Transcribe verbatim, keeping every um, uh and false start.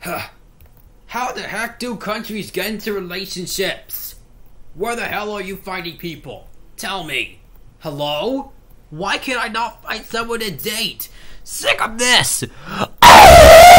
Huh. How the heck do countries get into relationships? Where the hell are you finding people? Tell me. Hello? Why can I not find someone to date? Sick of this!